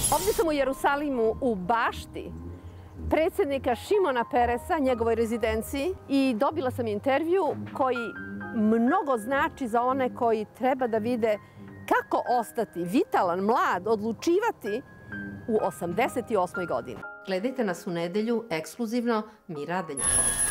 Ovdje sam u Jerusalimu u bašti predsjednika Šimona Peresa, njegovoj rezidenciji, i dobila sam intervju koji mnogo znači za one koji treba da vide kako ostati vitalan, mlad, odlučivati u 88. godini. Gledajte nas u nedelju ekskluzivno. Mira Denjakova.